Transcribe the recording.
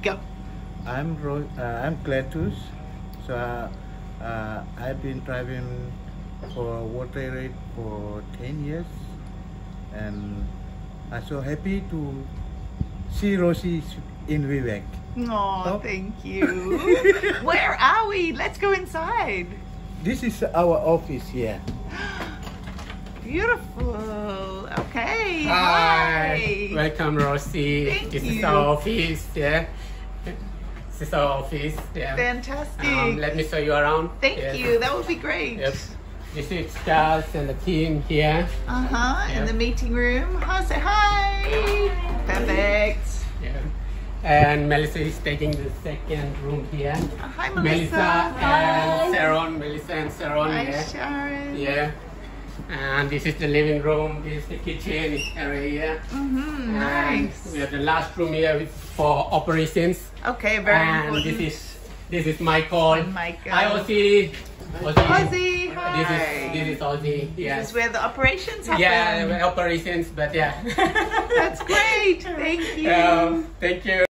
Go. I'm Cletus. So I've been driving for water rate for 10 years, and I'm so happy to see Rosie in Wewak. Oh, thank you. Where are we? Let's go inside. This is our office here. Beautiful. Okay. Hi. Welcome, Rosie. Thank this you. is our office. Yeah. This is our office. Yeah. Fantastic. Let me show you around. Thank Yes. you. That would be great. Yep. This is Charles and the team here. In Yeah. the meeting room. Say hi. Perfect. Yeah. And Melissa is taking the second room here. Hi, Melissa. and Sharon. Melissa and Sharon. Hi, Yeah. Sharon. Yeah. And this is the living room. This is the kitchen area. Nice. We have the last room here for operations. Okay, very And important. this is Michael. And Michael. Hi, Ozzy. Ozzy, hi. This is Ozzy. Yeah. This is where the operations happen. Yeah, operations, but yeah. That's great. Thank you. Thank you.